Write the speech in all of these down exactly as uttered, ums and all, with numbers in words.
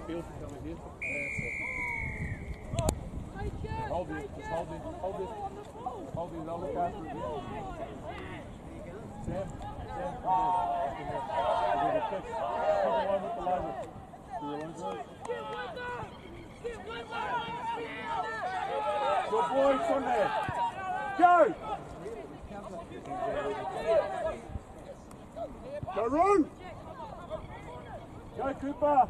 field to come in here. That's it. Hold it, just hold it, hold it. Hold it, I'll look after it. Sam, Sam, come here. We'll get it fixed. Keep along with the line. Do you want to do it? Good boy from there. Go! Go, Roo! Go, Cooper!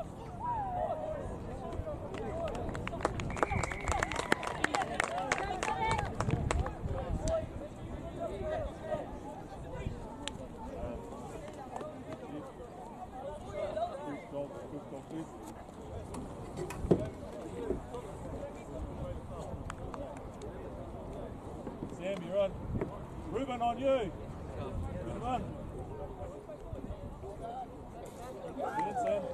Sam, you're on. Ruben, on you. Good one. Get it, Sam.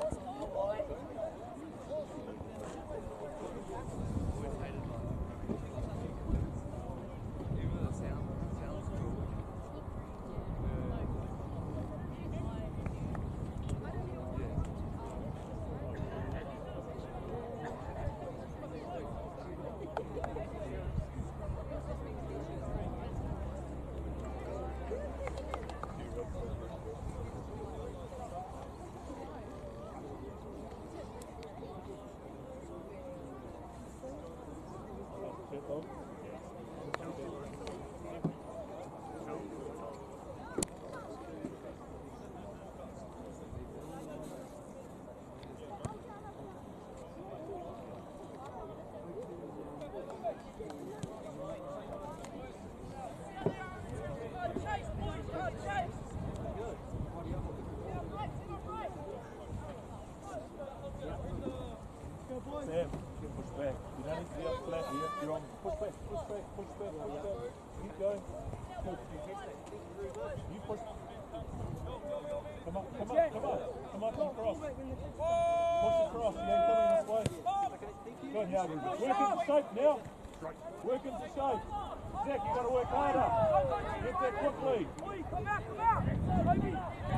Sam, push back. You don't need to be up flat here. You're on. Push back, push back, push back, push back. Keep going. Good. You push. Come on, come on, come on. Come on, come across. Push across. You ain't coming this way. Good, now, Ruben. Work into shape now. Work into shape. Zach, you got to work harder. Get there quickly. Come out, come out. Toby.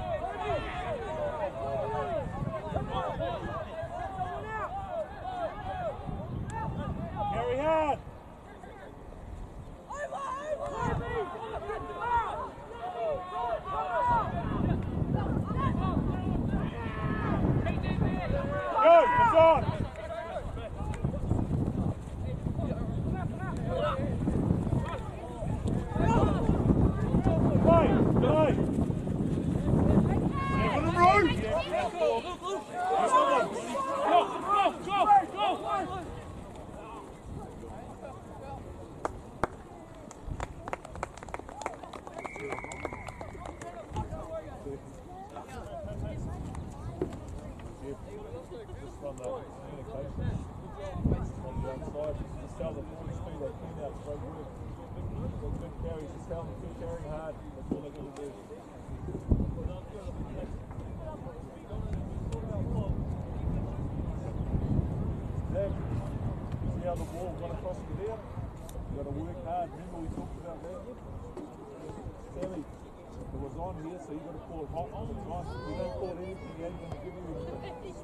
Toby. Carry hard. Go, it's on. Play, play. Seven and road. Go, go, go, go. From the communication on the outside, just tell the full speed they clean out straight work. So good carries, just tell them to keep carrying hard. That's all they're going to do. Then, see how the ball got across to there? You've got to work hard. Remember we talked about that? Sally, it was on here, so you've got to pull it hot all the time. If you don't pull it anything, you ain't going to give you a hit.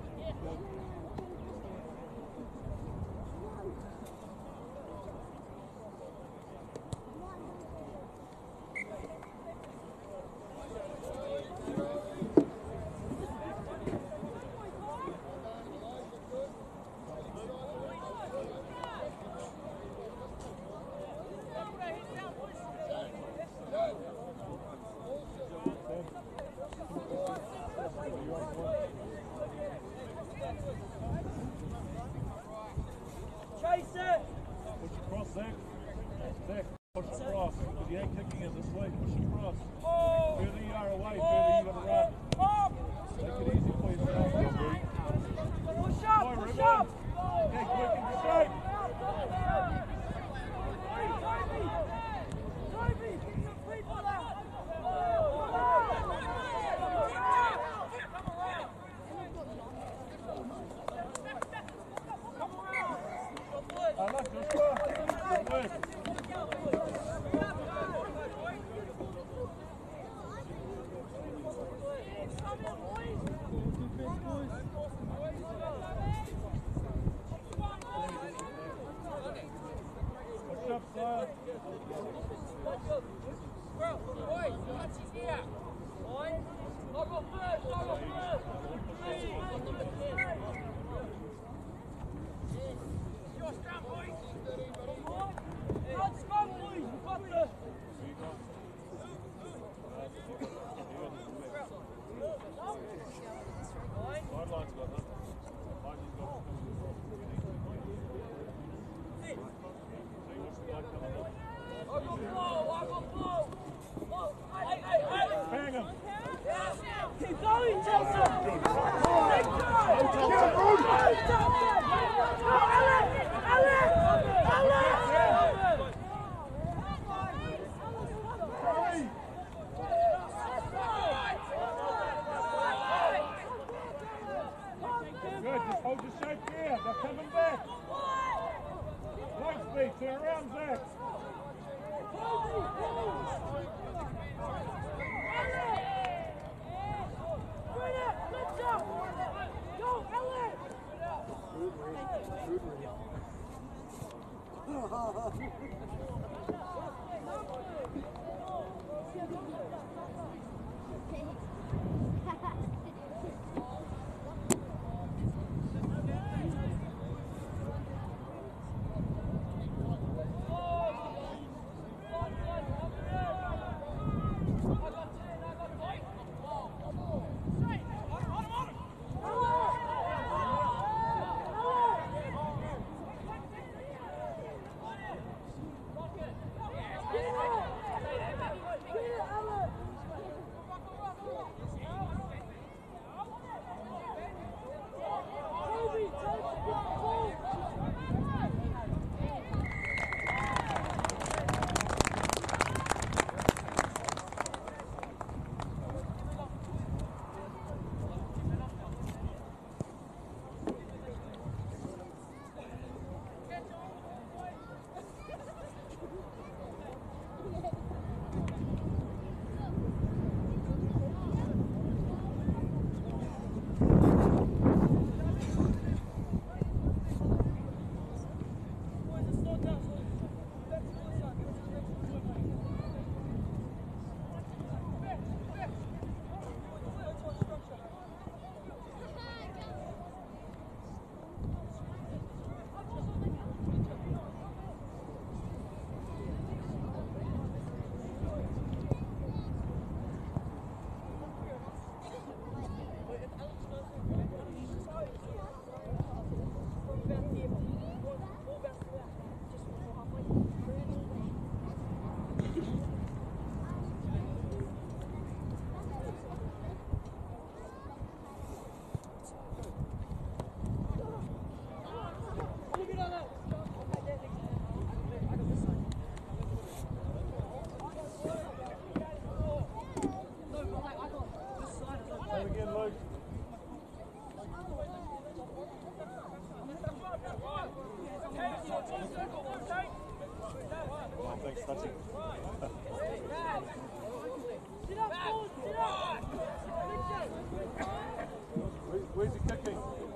Where's he kicking?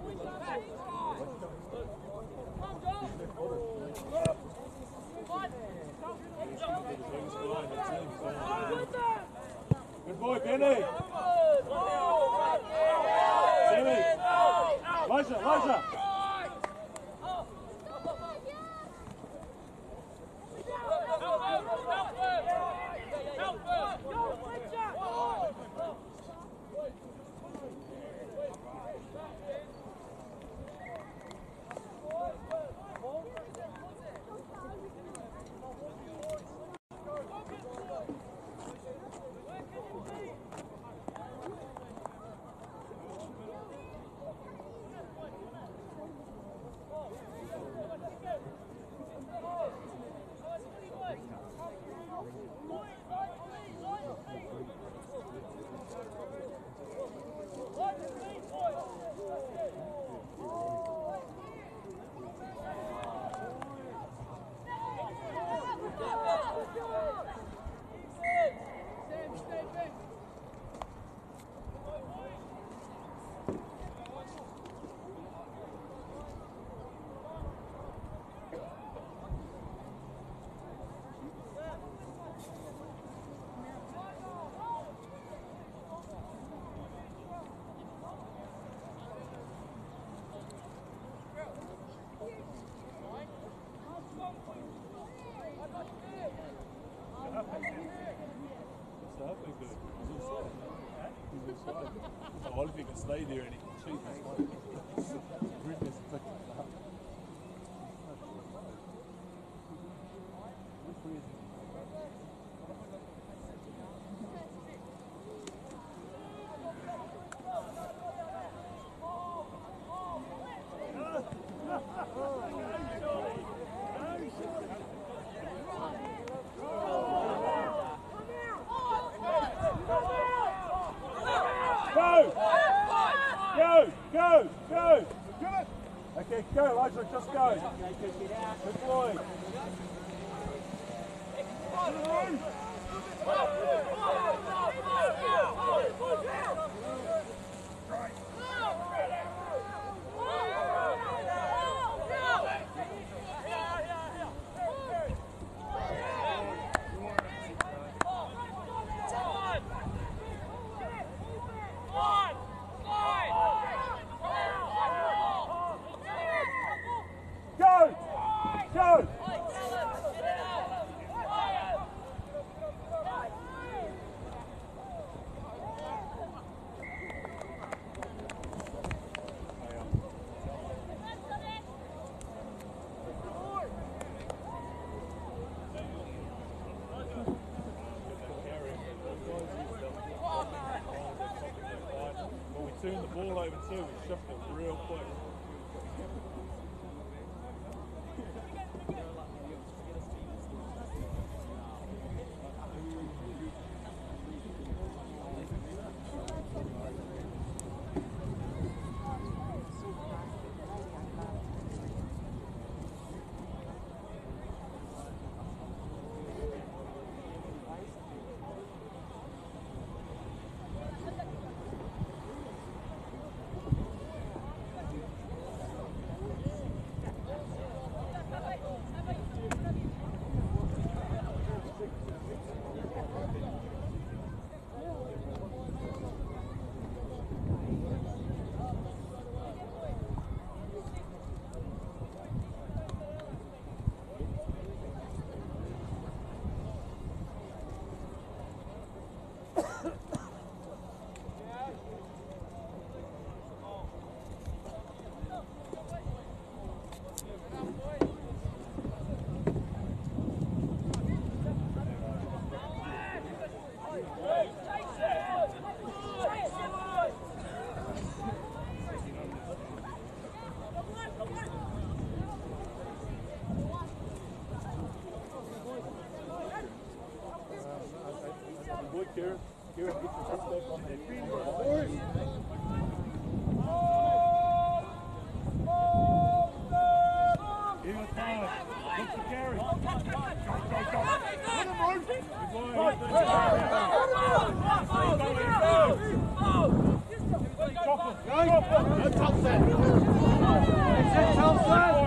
Good boy, Benny. Benny. Elijah, Elijah. do? He's inside. He's inside. So what if he can stay there and he can cheat his way? Goodness, it's like that. Go! Go! Go! Okay, go, Elijah, just go. Good boy. Go! When we turn the ball over too, we shift it real quick. Kieran, Kieran, get your head back on that. Give it time. Look for Gary. Go, go, go. Let him run. Good boy. Chocolate. Chocolate. No touch that. That's it, Telford.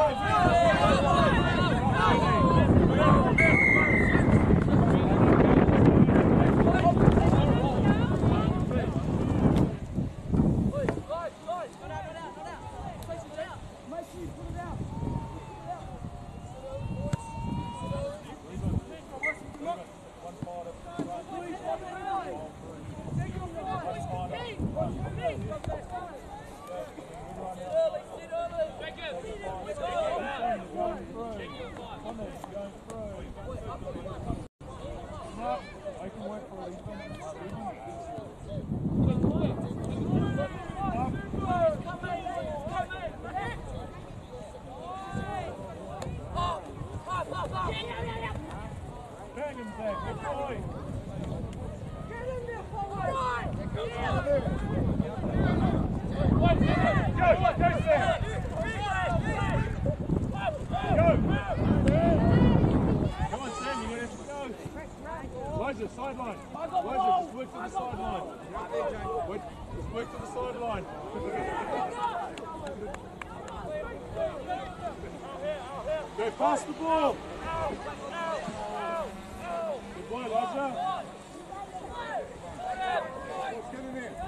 Sideline. Elijah, just work to the sideline. Work, just work to the sideline. Go pass the ball. Good boy, Elijah. Let's get in there.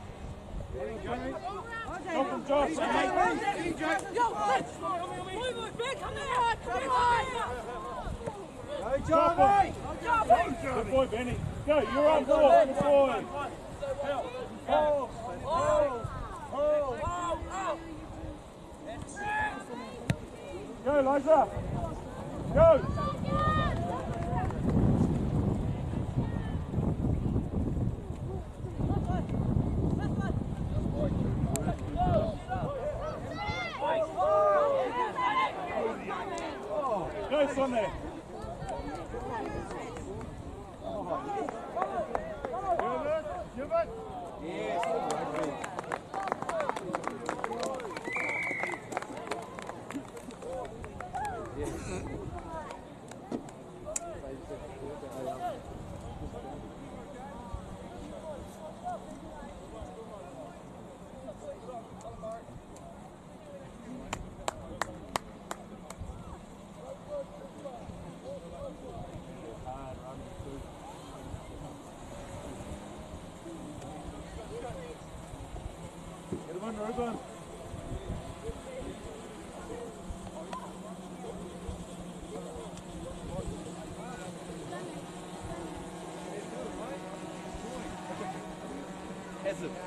Come from Josh. Yo, let's Good boy, Benny. Go, you're on board. Good boy. Oh, oh, oh. Go, Liza. Go. Go, Sonny. Give it. Yes. Get him under, Ruben. Has it.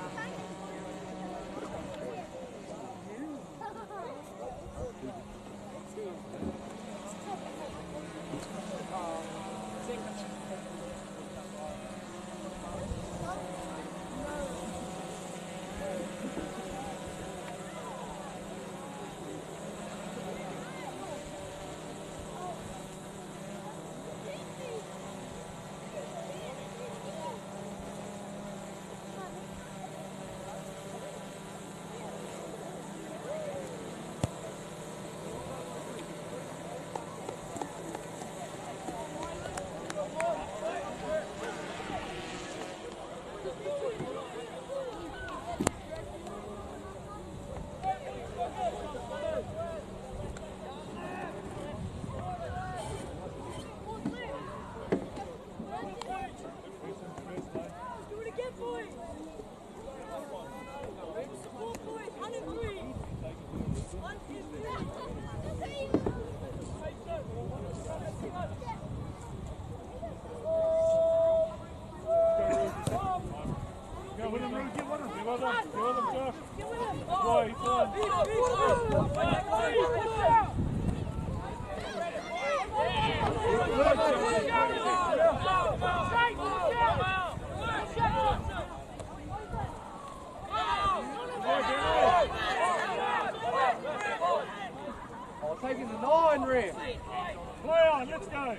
Taking the nine, Rim. Play on, let's go.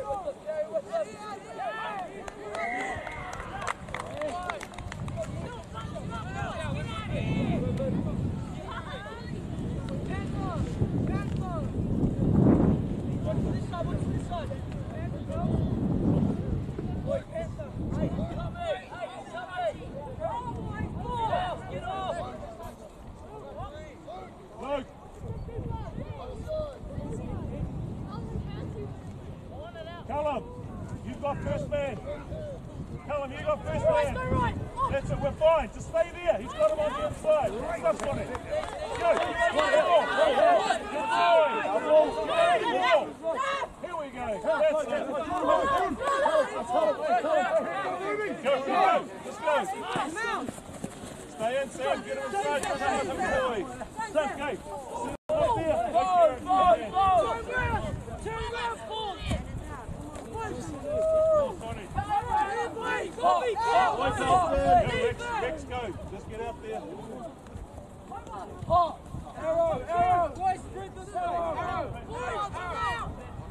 Callum, you've got first man. Callum, you got first man. That's it, we're fine. Just stay there. He's got him on the other side. Touch on it. Go. Here we go. That's it. Go, go. Just go. Stay in, Sam. Get him inside. Just go, boy. Sam, go. Sit right there. Go, go, go. Two rounds, Paul. Rex, go. Just get out there. Arrow, arrow. Boys, sprint this way. Arrow. Arrow.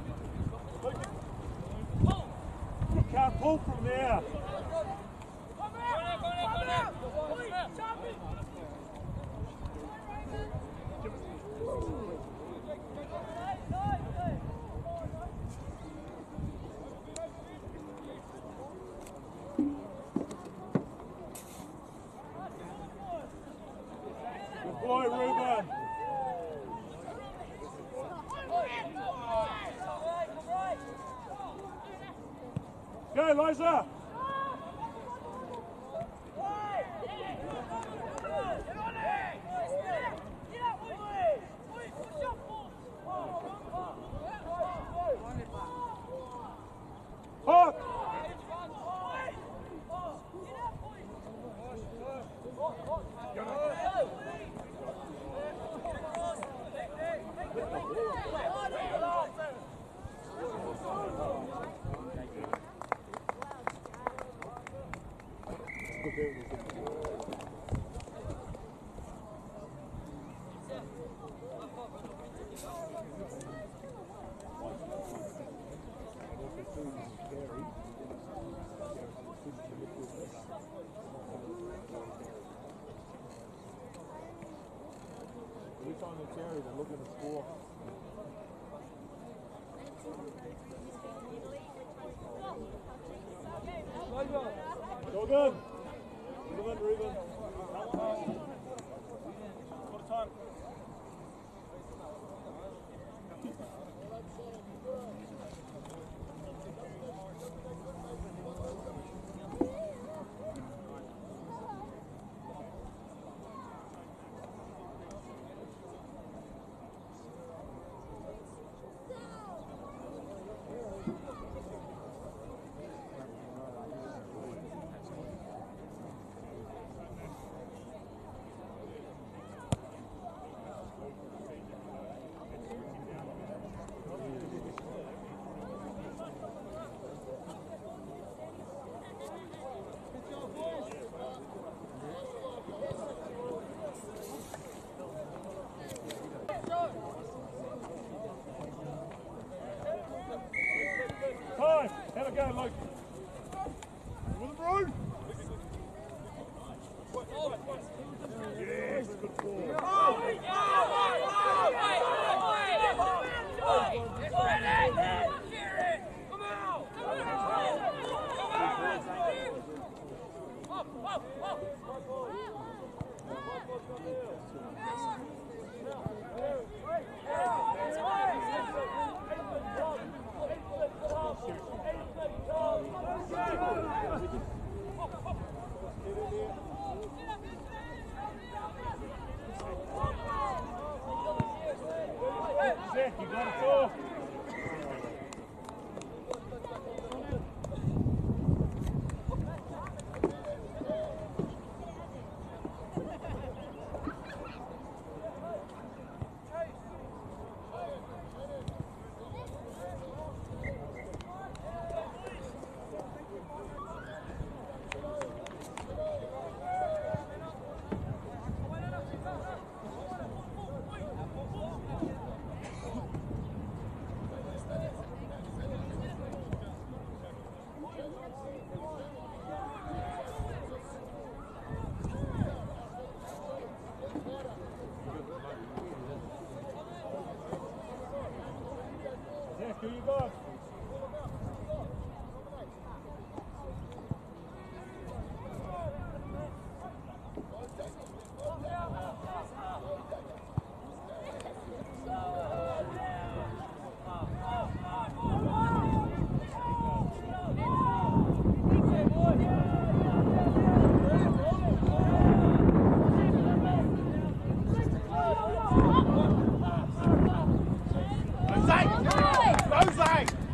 You can't pull from there. Boy, Ruben. Go, Liza. Every time they carry, they're looking to score. Go good. Ruben, Ruben. What time? Time! Have a go, Luke. With the road! Yes, good ball. Oh, wait, Zach, you got it all. Zach, who you got? Zach! Go, Zach!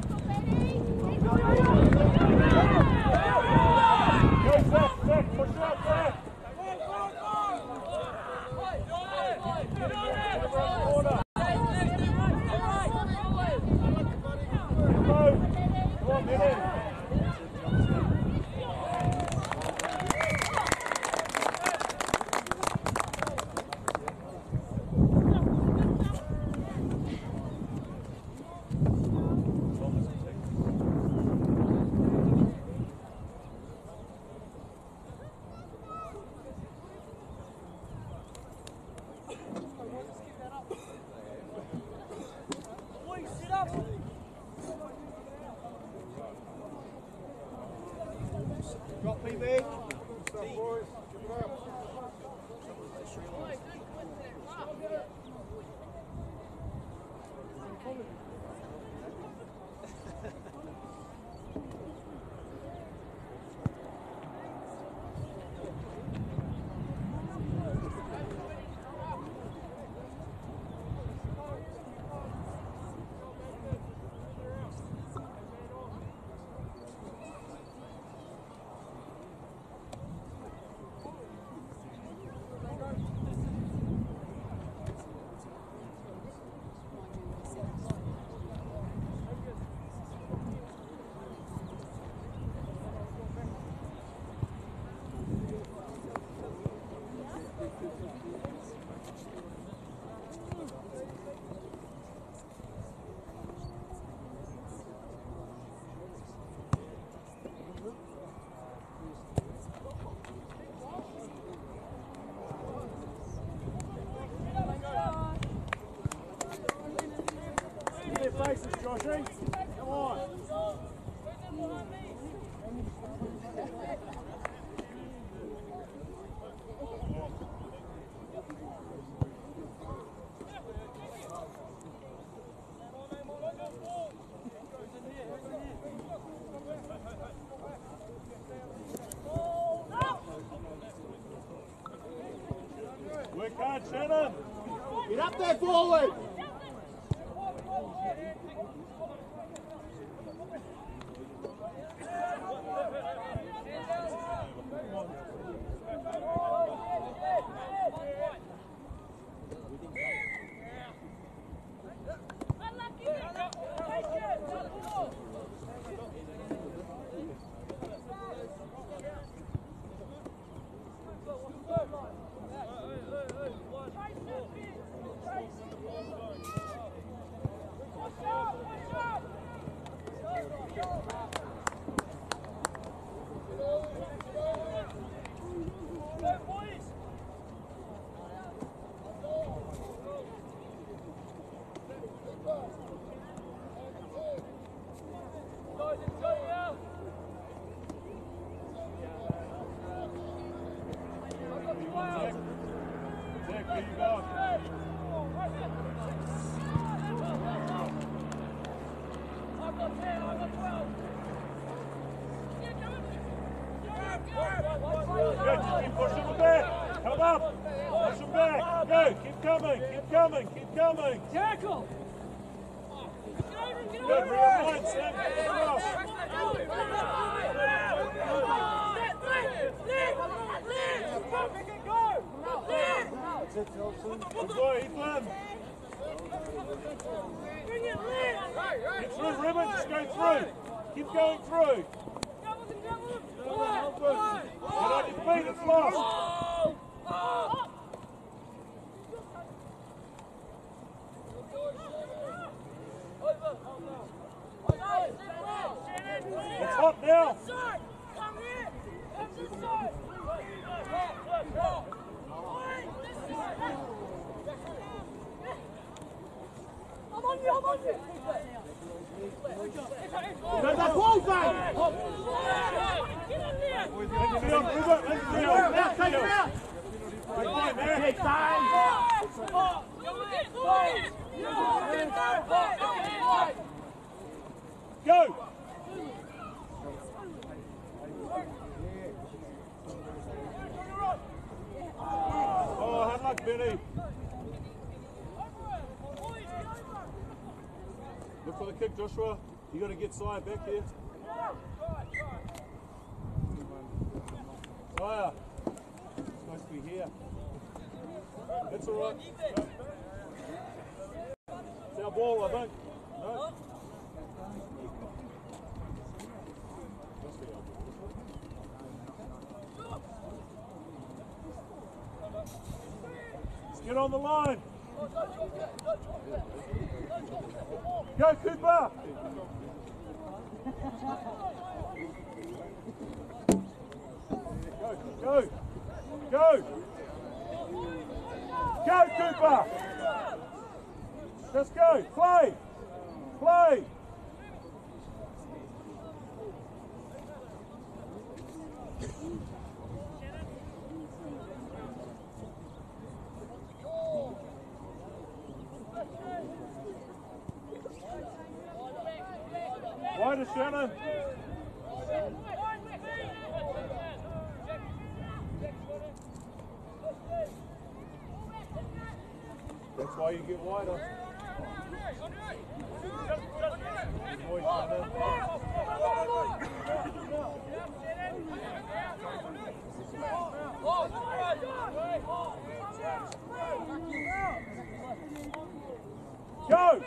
Joshy. Come on. Work hard, Shannon. Get up there, forward. Coming, keep coming. Tackle! Good, rewind, Sam. Cross. Good boy, Ethan. Get through, Ribbon, just go through. Keep going through. Good. Get on your feet, it's lost. It's hot now. I'm on you, I'm on you. There's a ball back. Let's see on, Ribbon, let's see on. Now, take him out. Right there, man. Take time. Go! Oh, hard luck, Benny. Look for the kick, Joshua. You got to get Sire back here. Sire. It's supposed to be here. That's all right. It's our ball, I think. No? Get on the line. Go, Cooper. Go, go, go. Go, Cooper. Just go. Play. Play. Wider, Shannon. That's why you get wider. Good boy, Shannon. Go!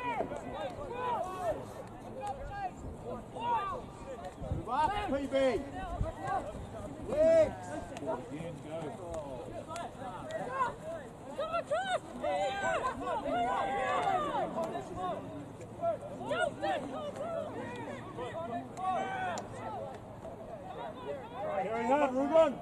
Move up, P B. Legs. Again, go. Carry hard, Ruben.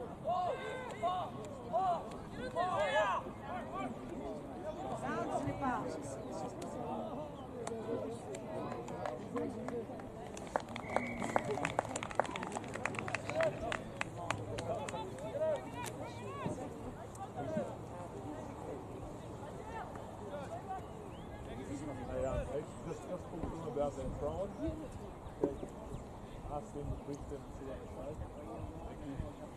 Sound slipper. Just, just talk to them about their throwing. Ask them to brief them and see what they say. Thank you.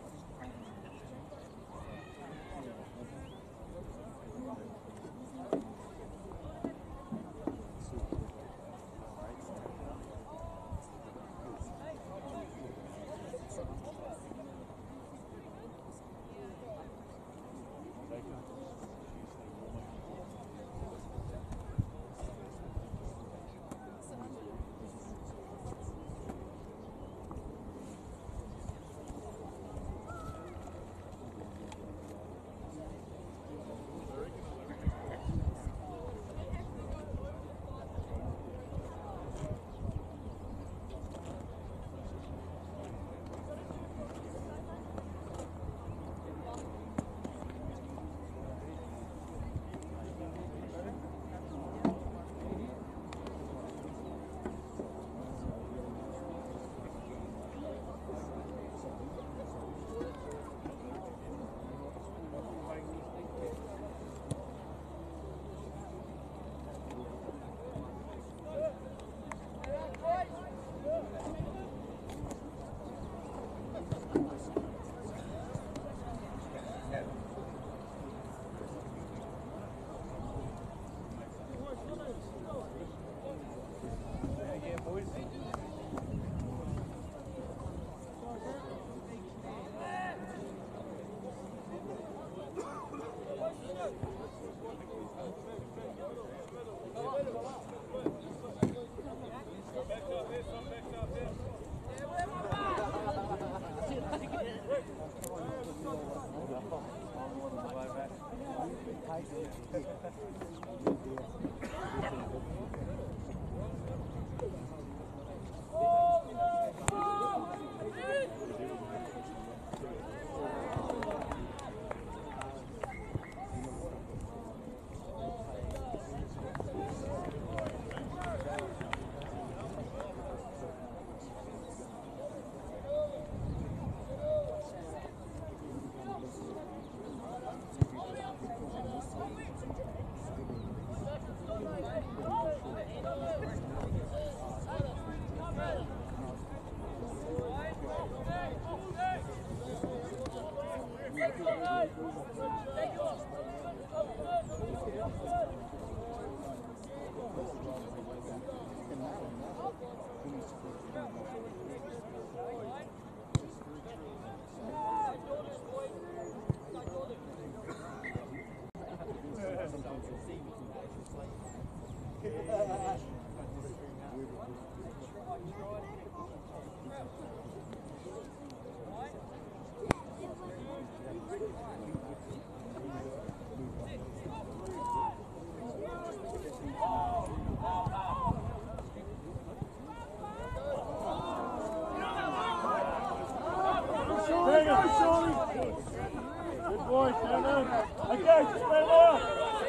Good boy, stand up. Okay, just stand out.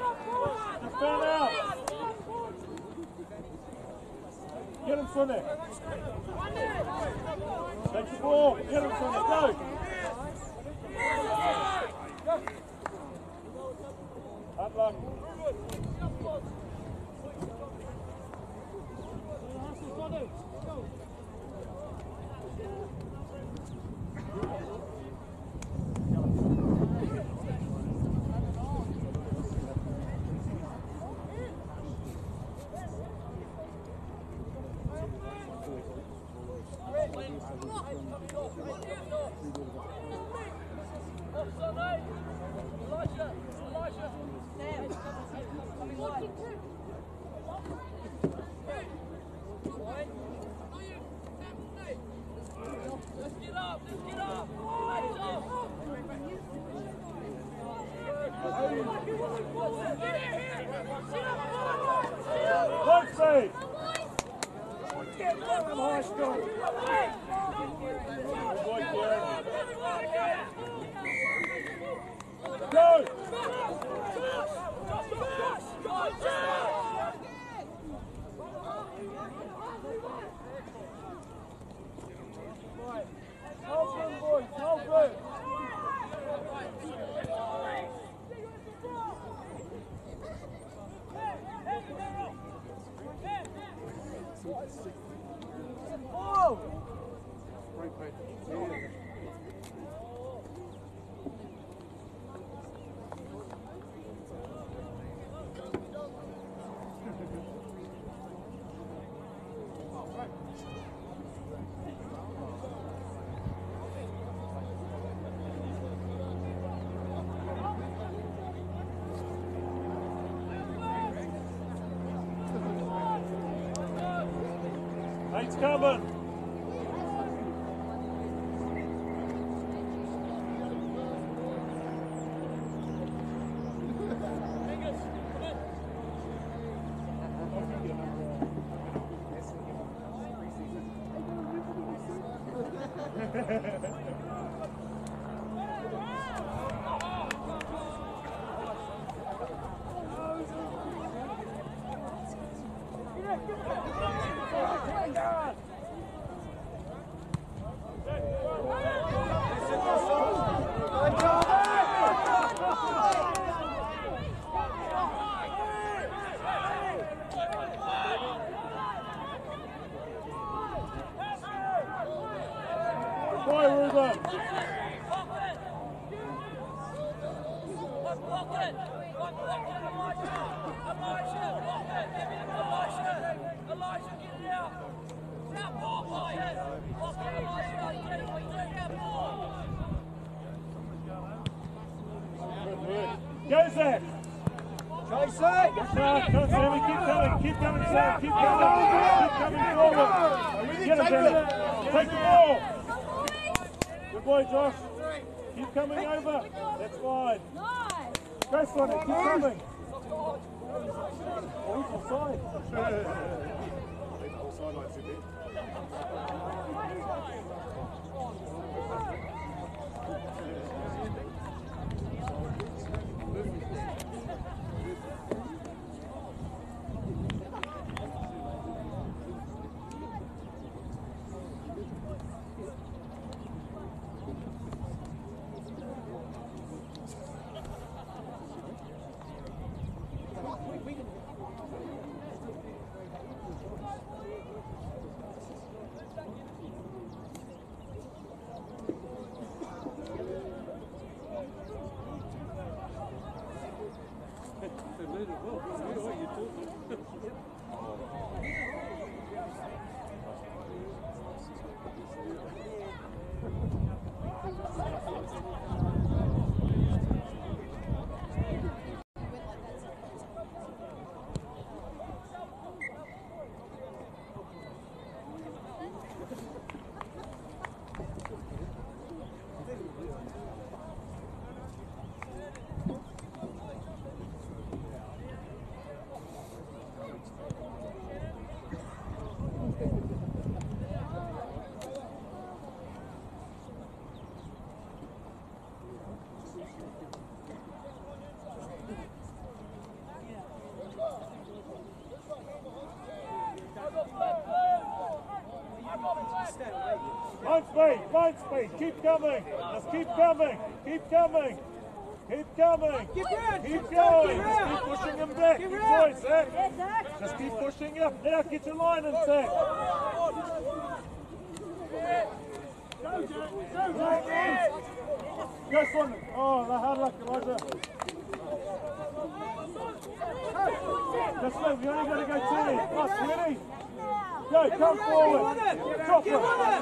Just stand out. Get him, Sonny. Take the ball. Get him, Sonny. Go. Hard luck. Go! Open, boys, open! Oh! Eight's coming. Boy, Ruben. Go, Zach. Chase it! Come, come, Sammy, keep coming, keep coming, Sam, keep coming, keep coming forward. Get him, Benny. Take the ball. Good boy, Josh. Keep coming over. That's fine. Go, Sonny, keep coming. Oh, he's offside. Offside lights in there. Find speed, find speed, keep coming, just keep coming, keep coming, keep coming, keep going, just keep pushing him back, good boy, Zach, just keep pushing him, now get your line in, Zach. Go, Swan, oh, the hard luck, Elijah. Just move, you only got to go two, plus twenty. Go, come forward. Drop it.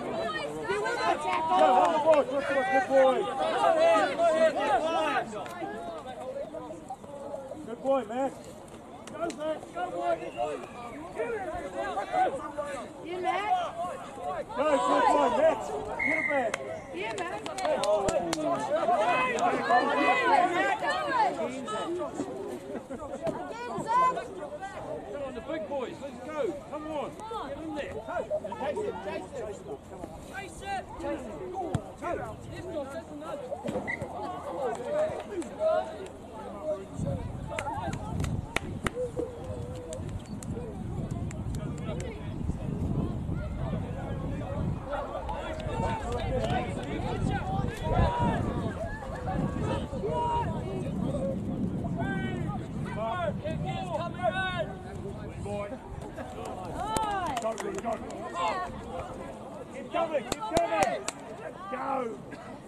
Go, on the ball. Drop it. Good boy. Good boy, Max. Go, Max. Go, boy. Yeah, Max. Go, good boy, Max. Get it back. Yeah, Max. Come on, the big boys. Let's go. Come on. Get in there. Chase it, chase it. Chase it. Chase it. Chase it. coming, keep coming. Let's go.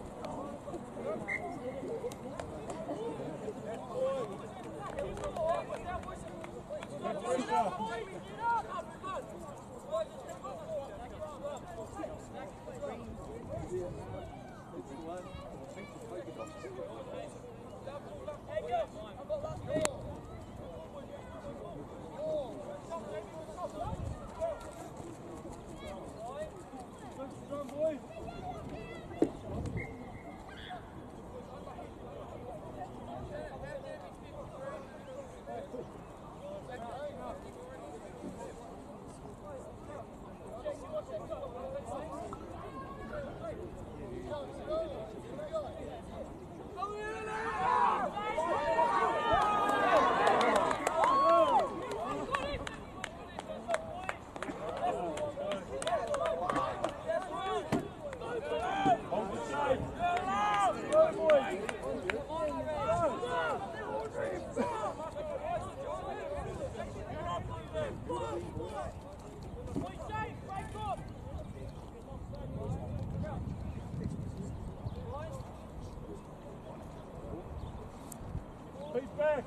He's back.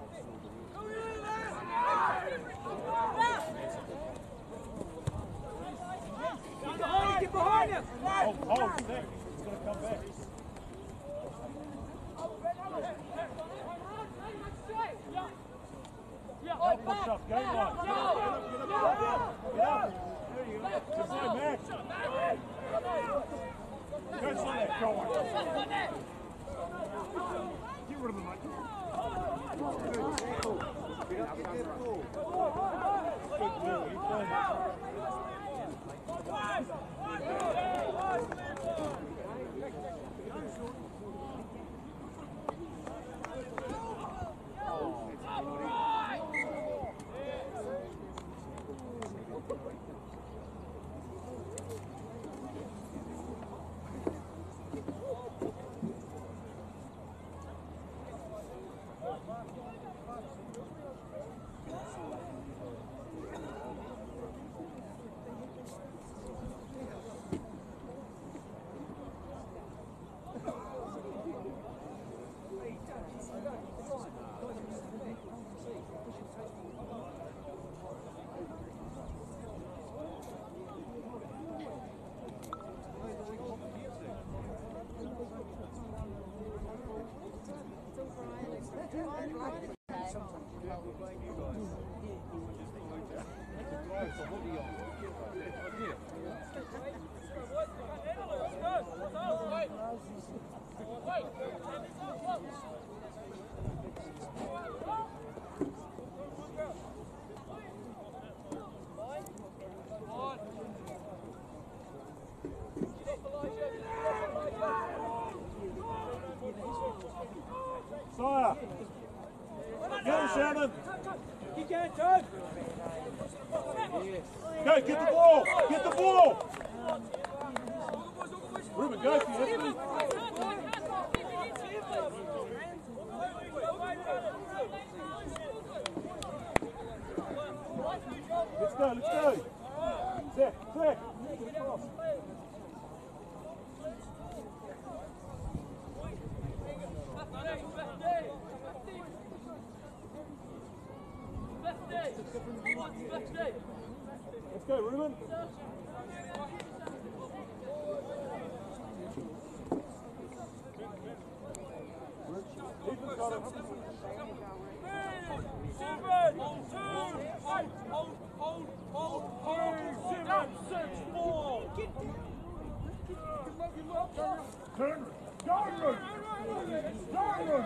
Get behind him! Oh, oh, he's there. He's going to come back. Oh, push up, game line. Get up, get up, get up, get up. Get up. There you go. Just like Max. Catch on that going. Get rid of the mic. Good move, he's done. Sire! Get him, Shannon! Keep going, Toad! Go, get the ball! Get the ball! Ruben, go for you. Let's go, let's go! Zach, Zach! Let's go, Ruben. Ethan's got it. Seven, two, five, hold, hold, hold, hold, seven, six, four. Turn. Darwin! Darwin!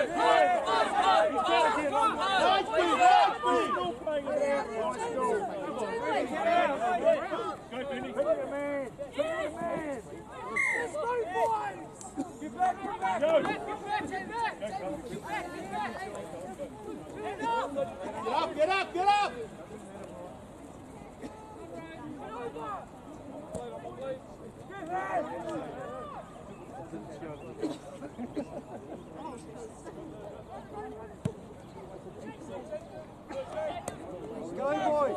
Get up, get up! Go, boy!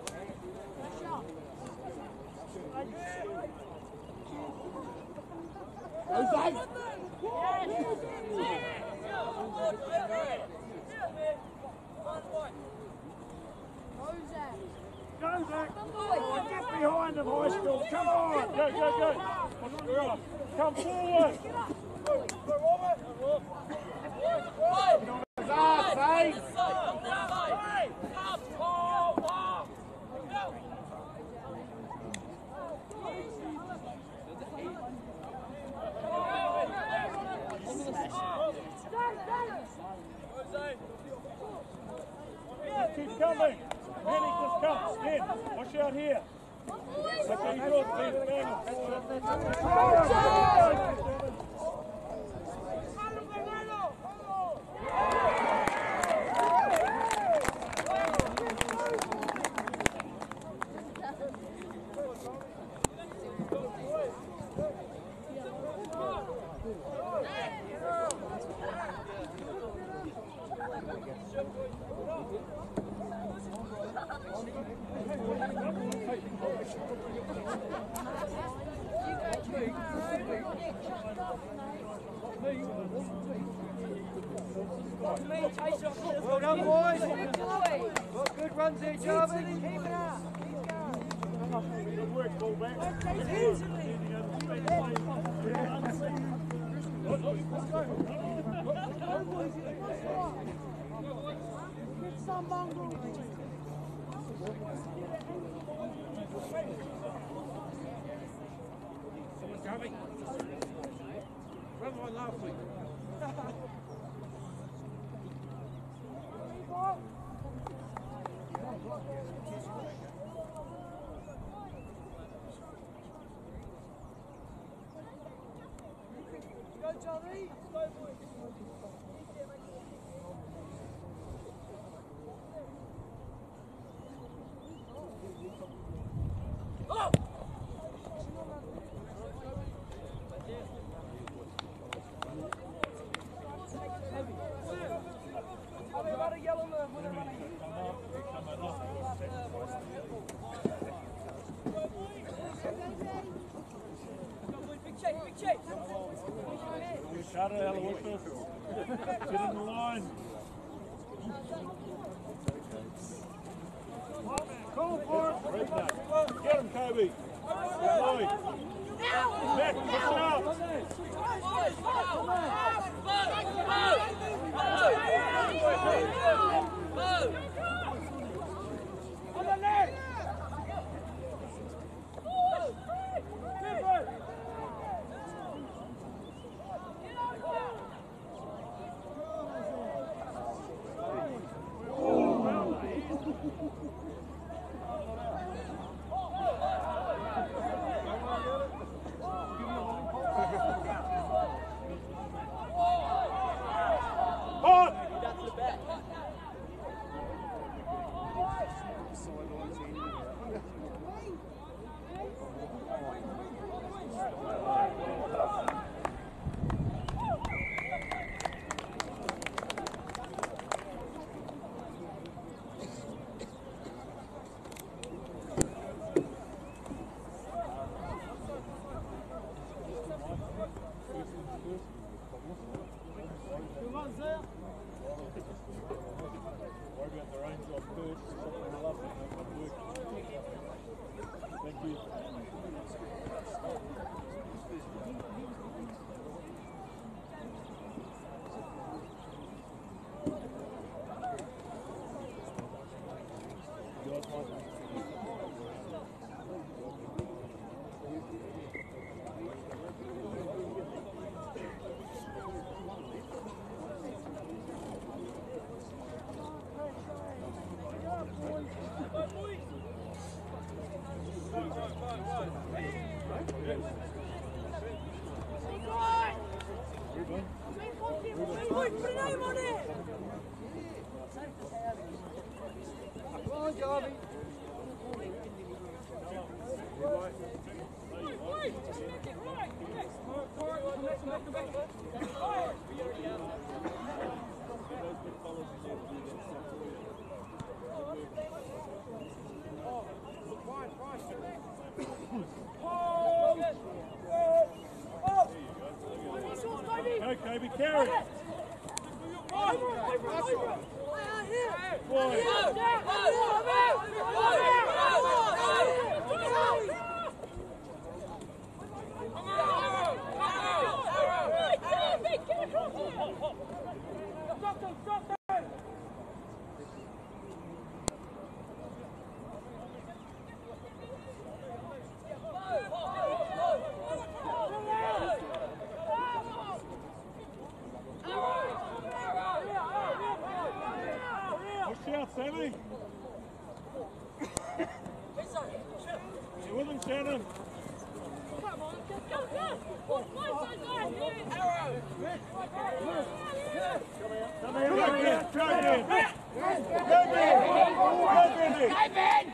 Go, Zach! Oh, get behind them, high school! Come on! Go, go, go! Come forward! Keep coming! Manny, just come! Stand! Watch out here! Okay, you do it, please. Well done, boys. Got good runs there, Jarvis. Keep it up. Good work, fullback. Get some mongrel. Someone coming. Run one last week. Go, Johnny. Go, boy. Shout it out, Elwood. Get in the line. Call for it. Get him, Kobe. Lloyd. Matt, push it up. On the net. boys, put a name on it! Come on, Jarvie. Okay, be carried. Boy. Push out, Sammy. You with him, Shannon? Come on, go, go, go! One side there! Arrow! Come here, come here, come here. Go, Ben! Go, Bendy! Hey, Ben!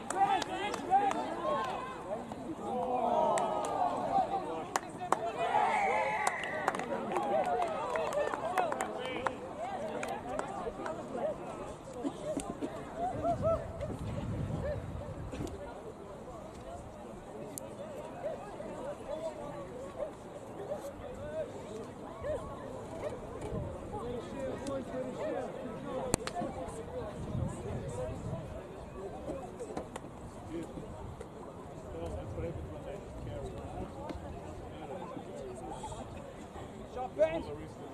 Ben!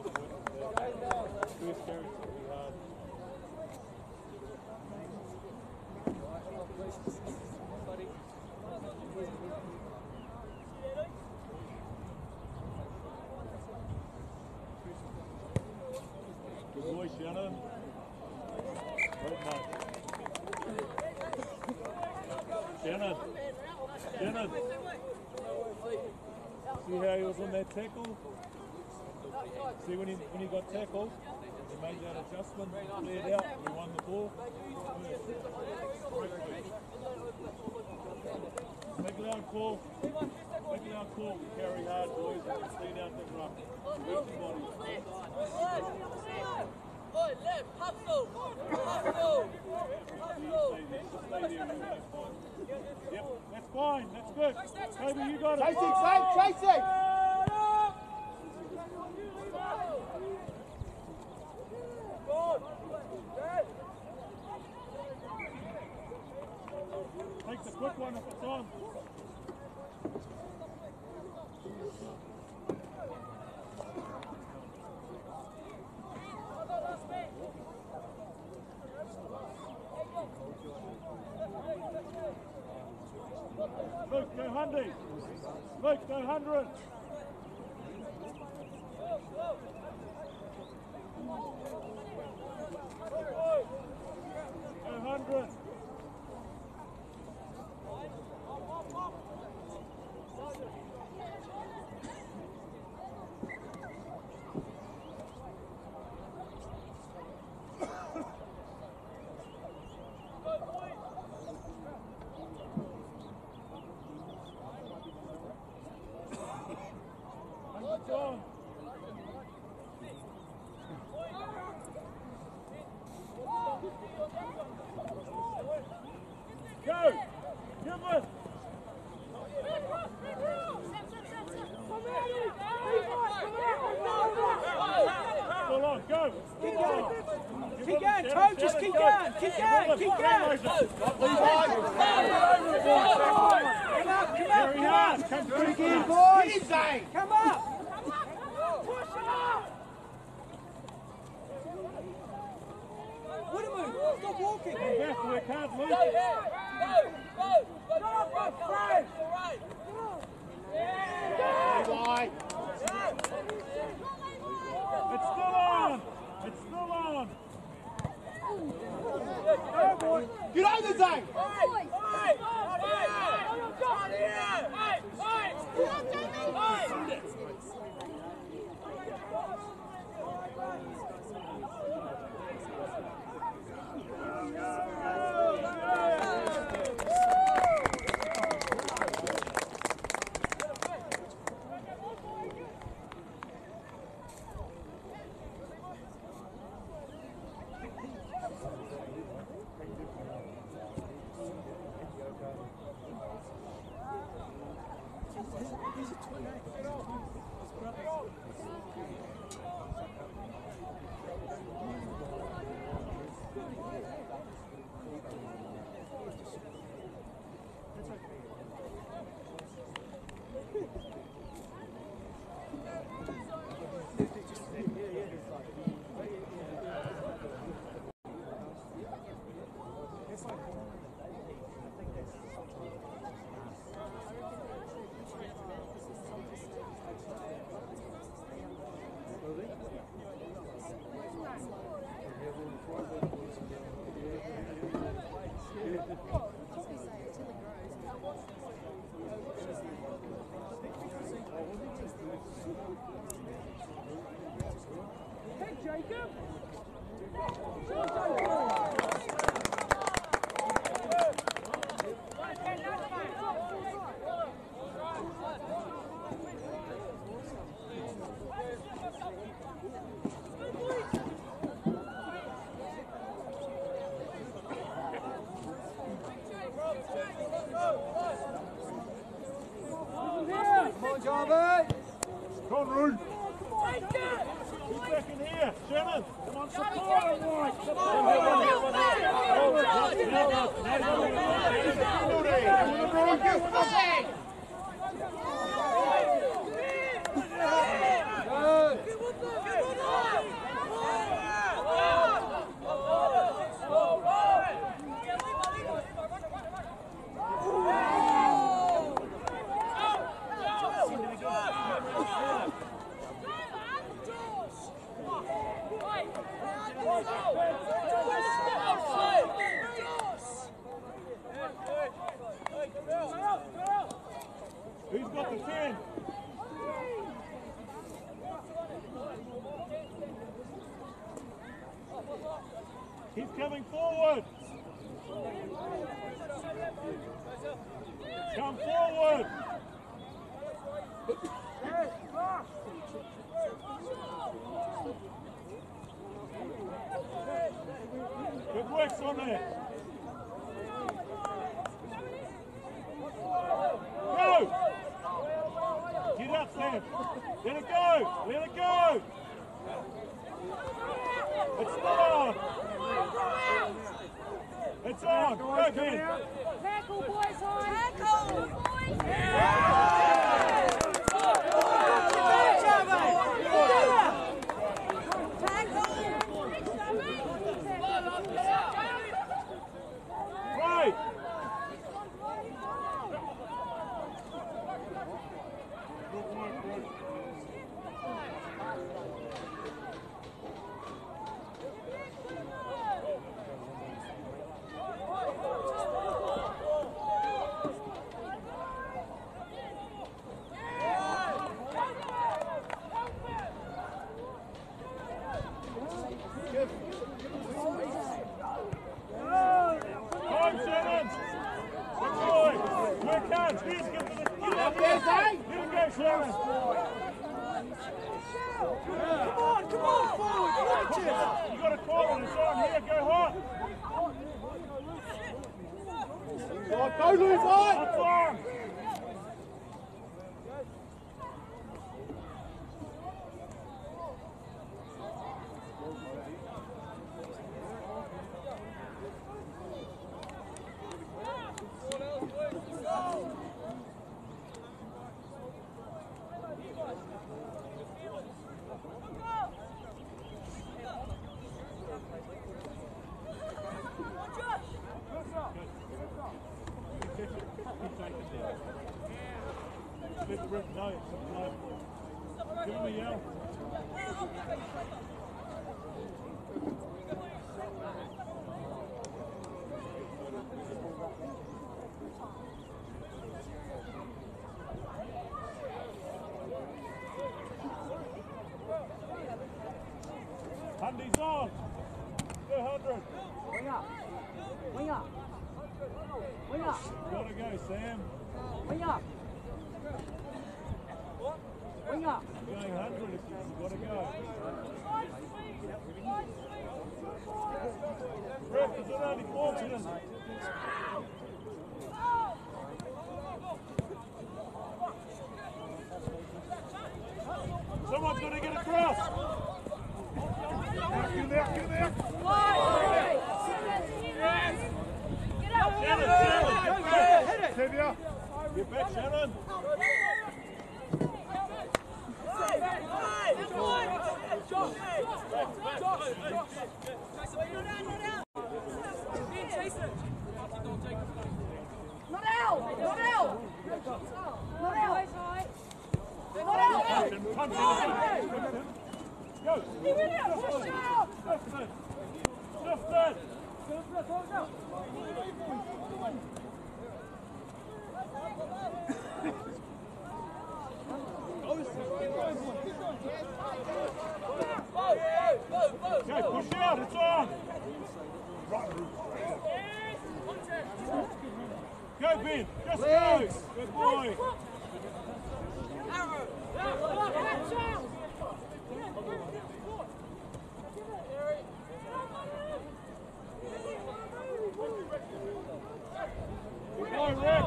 Good boy, Shannon. Well done. Shannon. Shannon. See how he was on that tackle? See when he when he got tackled, he made that adjustment, cleared out, we won the ball. Make loud call. Make loud call. Carry hard, boys. Clean out that rough. Reach your body. Oi, left, hustle! Hustle! Hustle! Yep, that's fine. That's good. Toby, you got it. Chase it, Zane, chase it! Take the quick one if it's on. Luke, go Hundy. Luke, go hundred. Go hundred. On. Go! Give it! Go on, go! Keep going! Keep going, Toe! Just keep going! Keep going! Keep going! Come up! Come up! Very hard! Come through Again, boys! Come up! Woodman, stop walking! Come back to where can't lose Go, it. go, go! Go, go, go, go, right! Wide! It's still on! It's still on! Go, boy! Get over, Zane! Come on, Roon. Who's back in here? Shannon, come on, support him, right? Who's got the ten? Keep coming forward. Come forward. Good work, Sonny. Go! Get up, Sam. Let it go. Let it go. It's still on. It's on. Go, Ben. Tackle, boys, high. Tackle, boys. Right. Go, Levi! That's on! No, no. Give him a yell. Handy's on. two hundred. Wing up. Wing up. Wing up. Gotta go, Sam. Wing up. Wing up. You're going one hundred if you've got to go. Ref, is it only fortunate? Someone's got to get across. Get in there, get in there. Shannon, Shannon, get back. Sylvia. Get back, Shannon. Not out! Not out! Not out! Not out! Go! Justin! Justin! Okay, push out, it's on! Go, Ben, just go! Good boy! Good boy, Rick!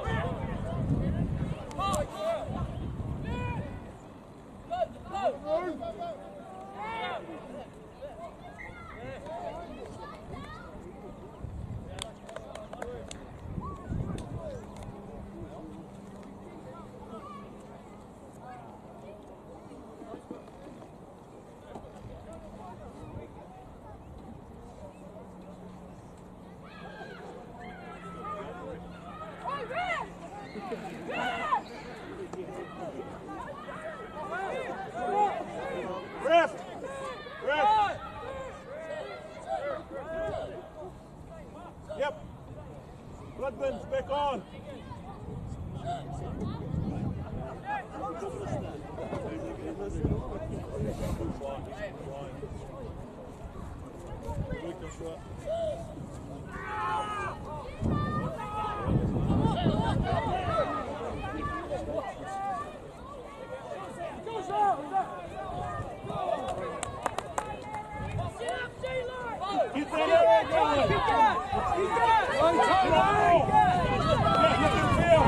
Ref! Ref! Yep. Bloodman's back on. Keep that area going. Keep that! Keep that! One time, Yeah, you can feel.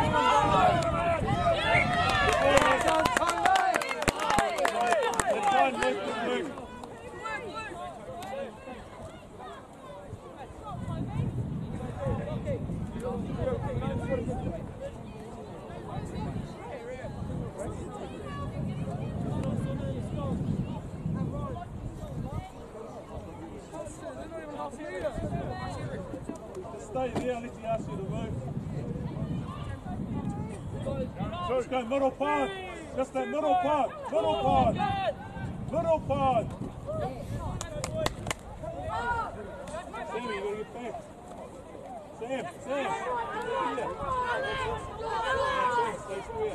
It's fine, Luke, Luke. Stay there, let you ask you to move. Let's go middle part. Just that middle part. Middle part. Middle part. Sammy, you gotta get back. Sam, Sam. Here. Stay square.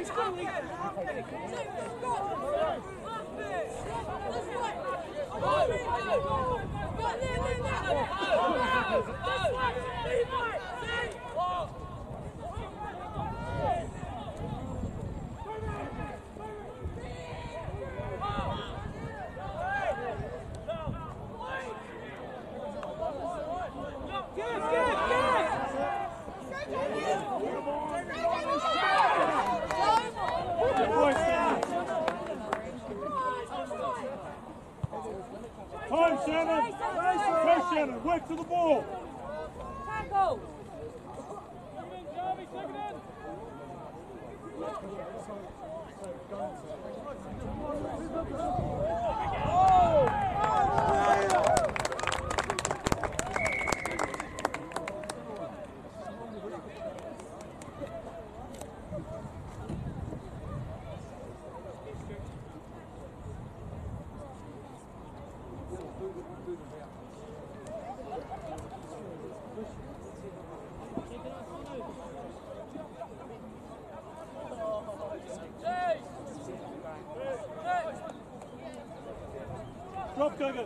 Good boy, Sam. Time, Shannon. Go, Shannon. Work to the ball. Tackle. Drop, Gagan.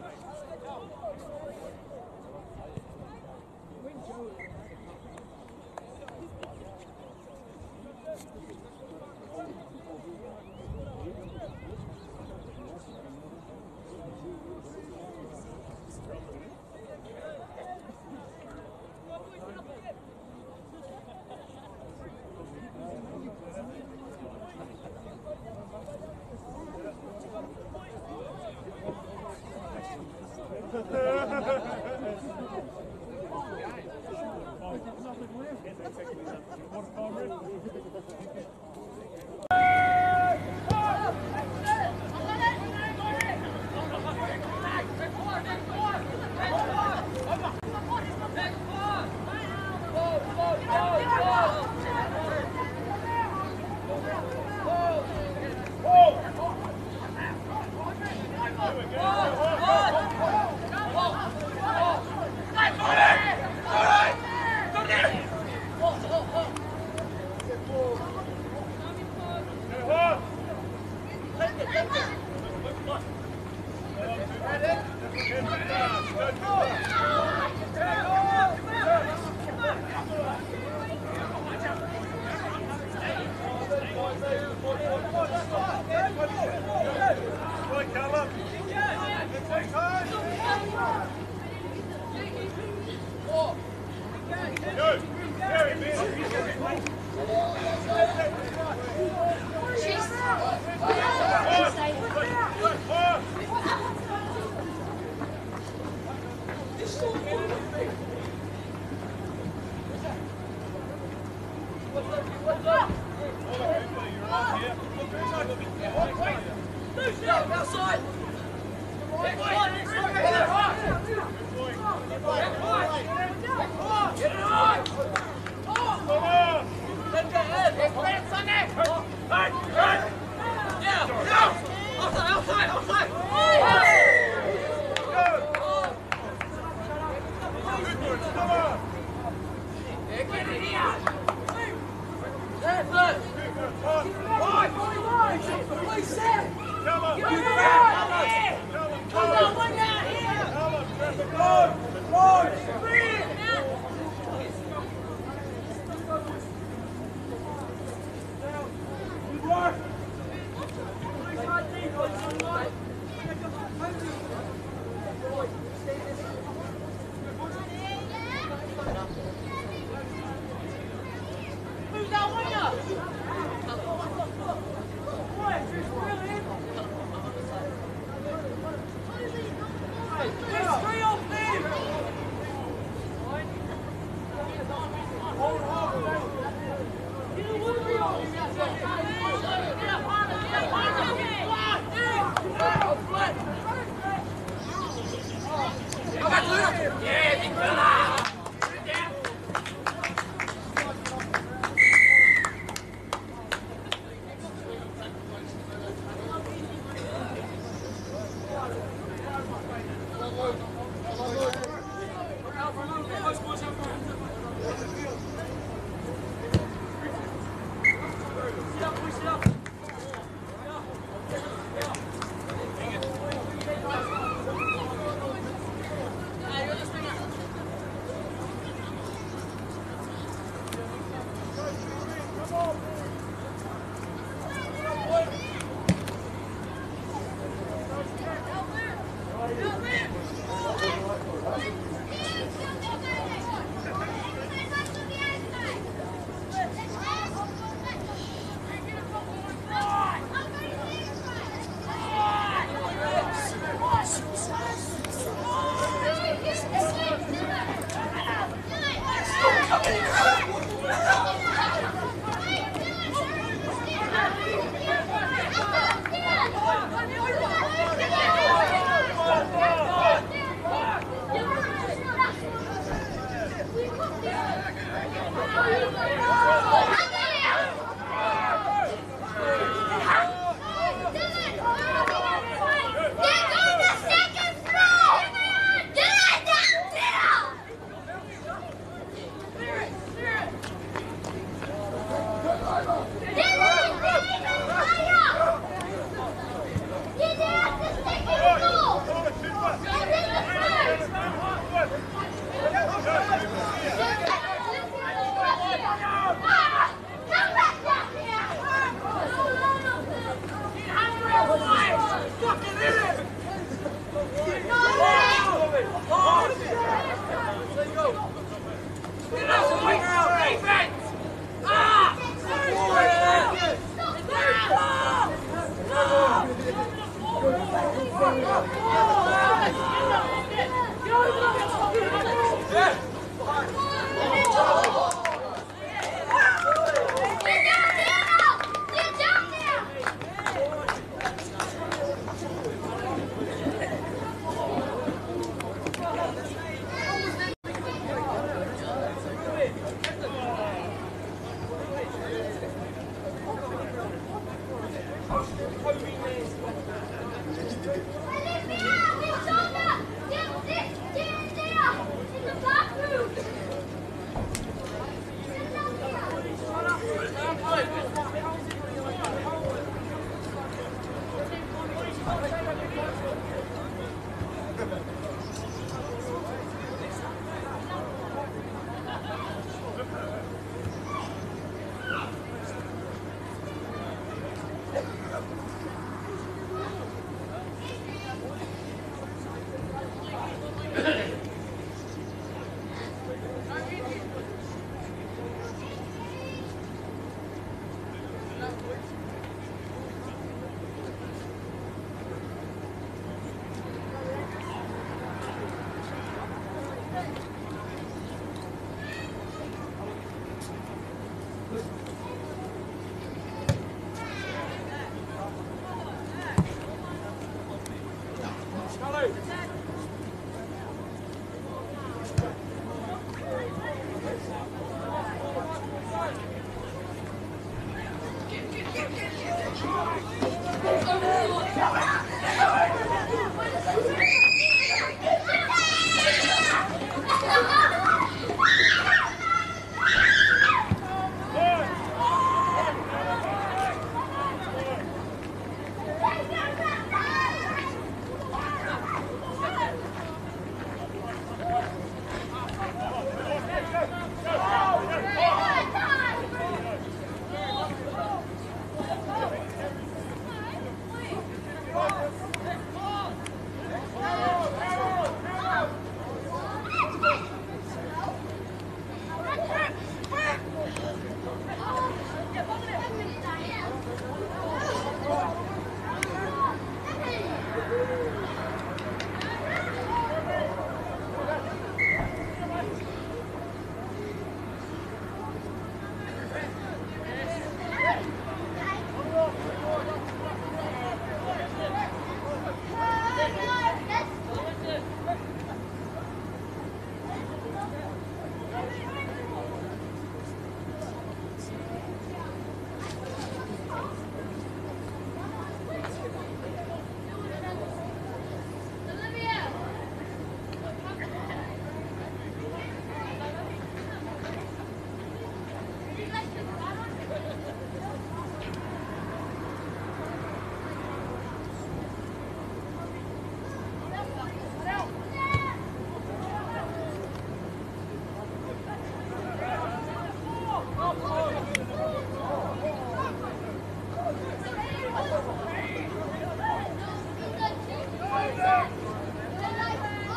Go!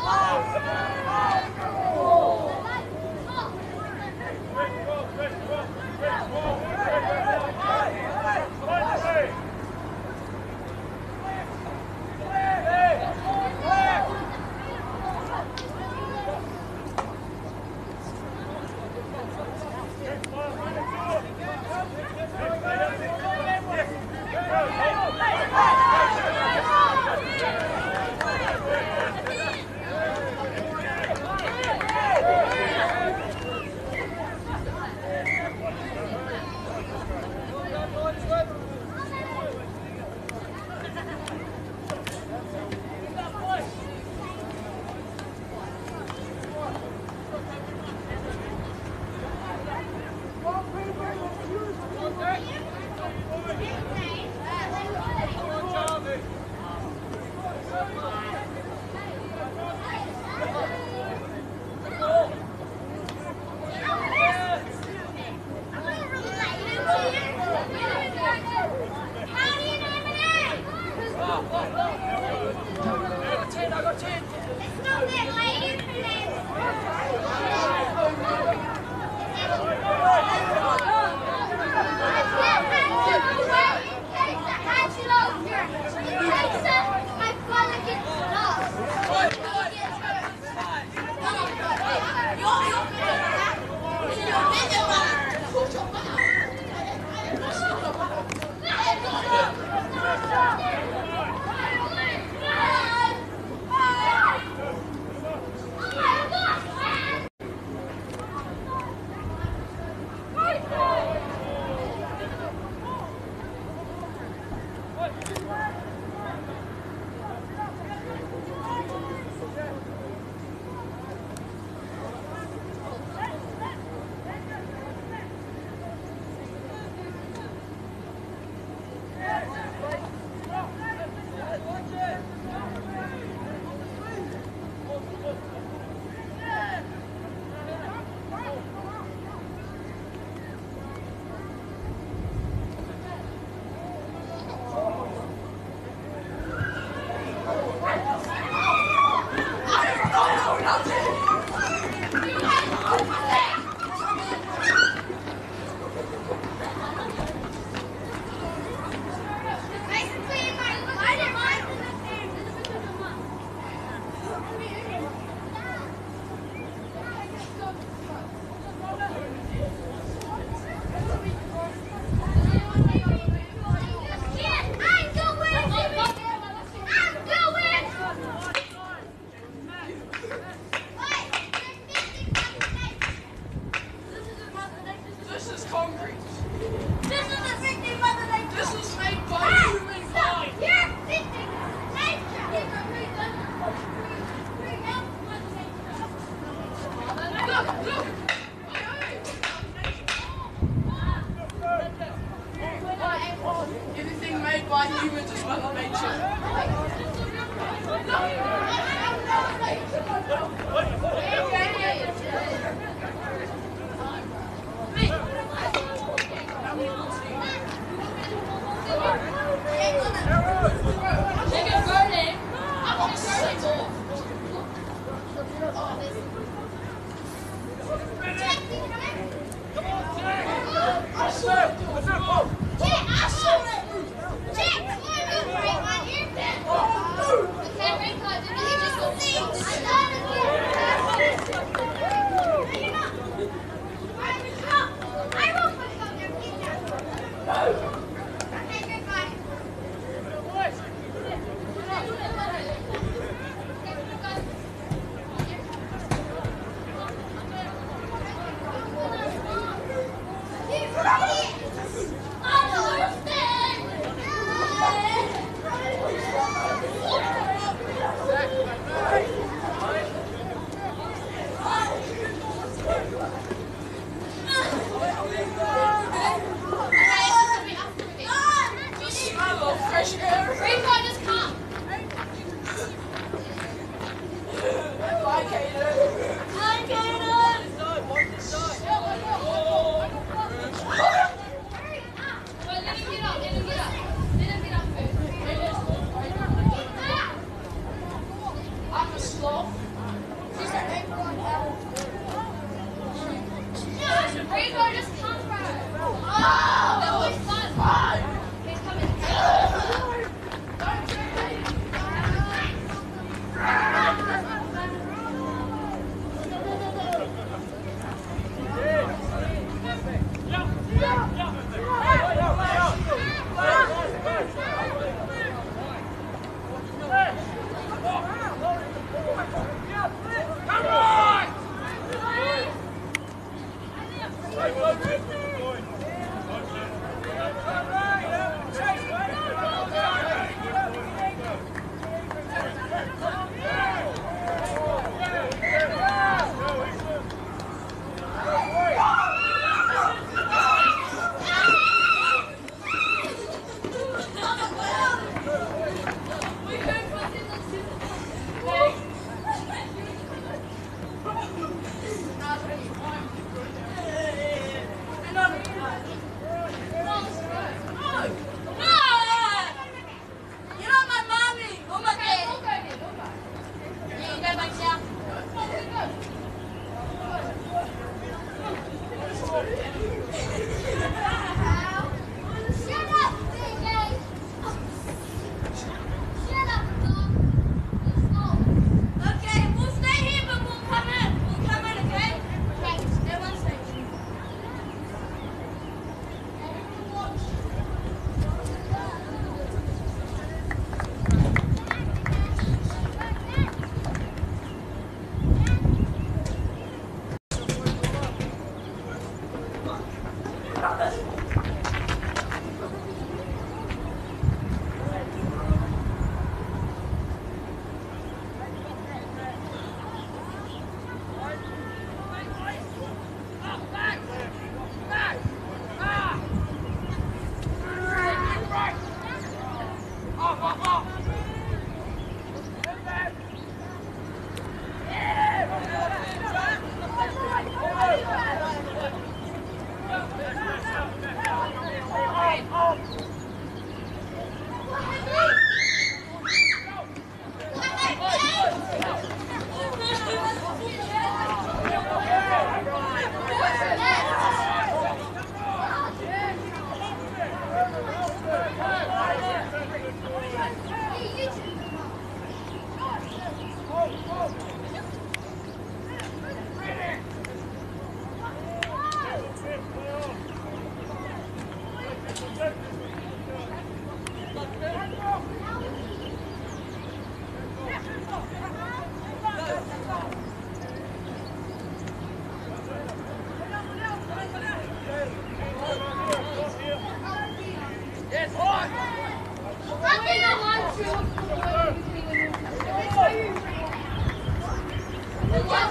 Anything made by humans is Mother Nature. Take a burden.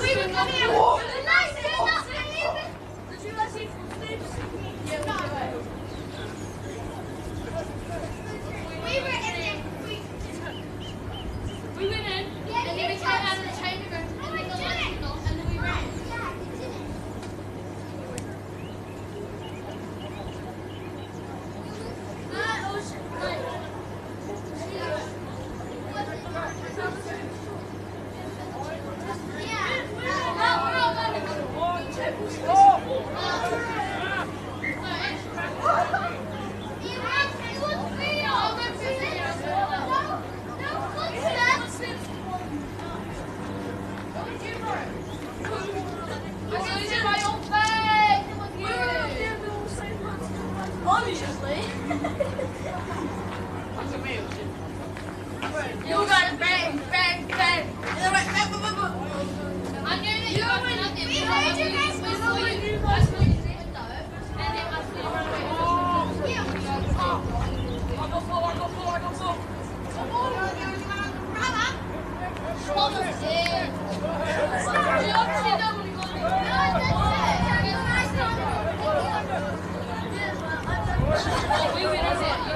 We were coming out. Whoa. Nice, did you guys see footsteps? Yeah, we were in there. We, we went in, yeah, and then we came out of the chamber room, and then the lights went off, and then we ran. Yeah, you did it. No, it was like... You got bang, bang, bang. And then went bang, bang, bang, bang. I knew that you were going up there. We heard you guys. We saw you. I saw you do it though. And then I saw you run away. Yeah. I got four, I got four, I got four. Brother. What was it? You obviously don't want to go there. No, that's it. We win as it.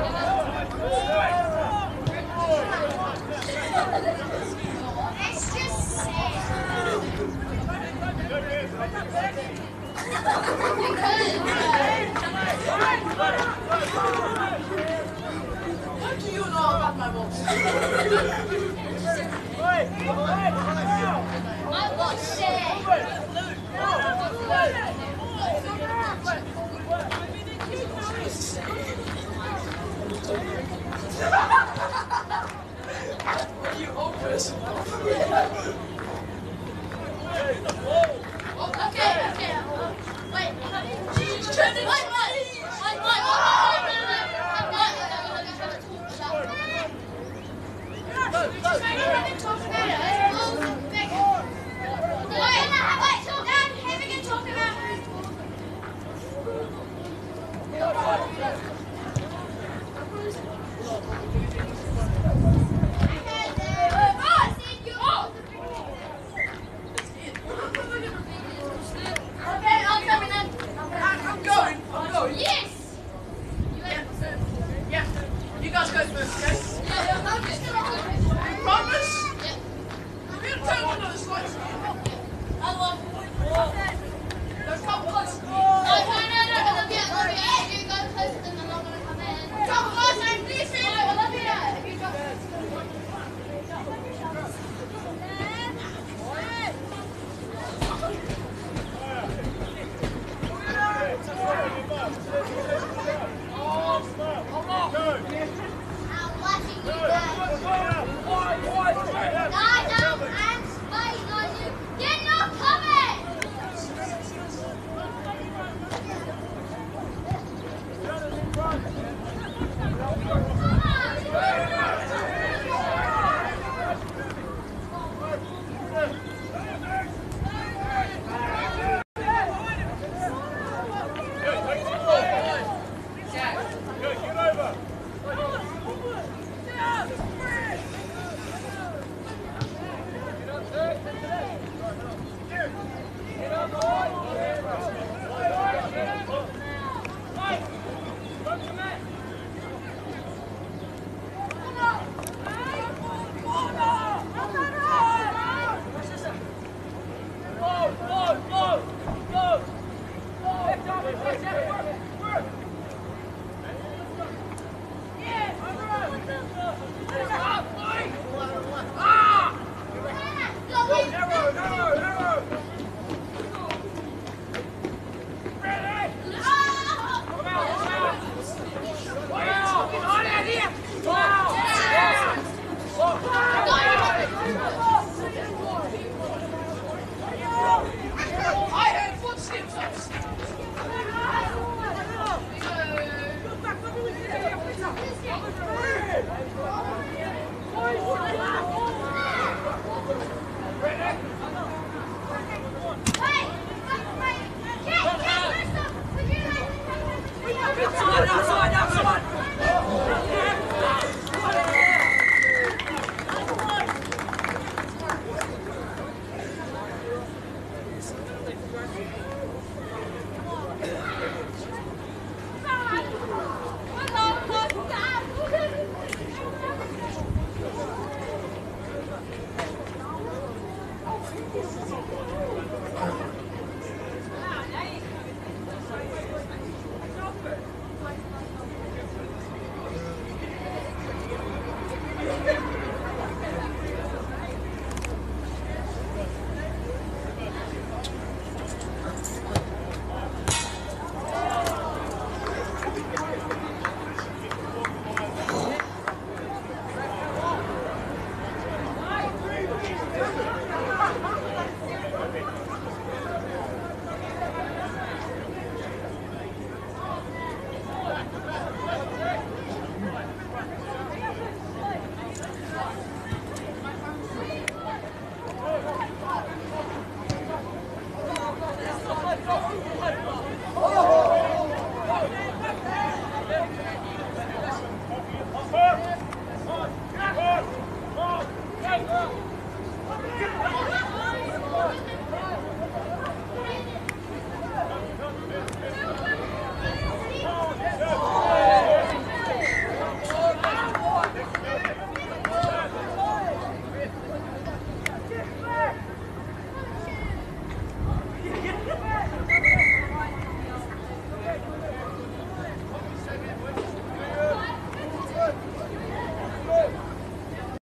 It's just sad. What do you know about my boss? Hey, hey,